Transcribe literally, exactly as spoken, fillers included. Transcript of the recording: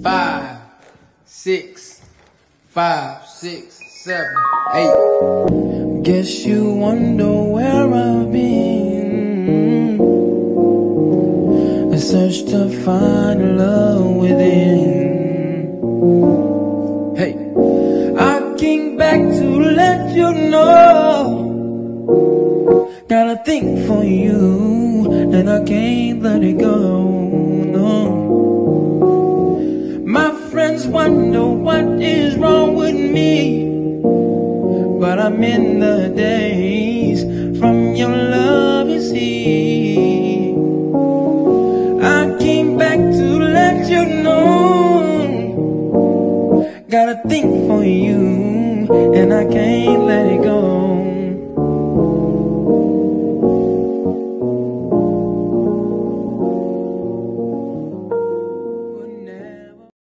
five, six, five, six, seven, eight. Guess you wonder where I've been. I searched to find love within. Hey, I came back to let you know. Got a thing for you, and I can't let it go, no. My friends wonder what is wrong with me, but I'm in the days from your love, you see.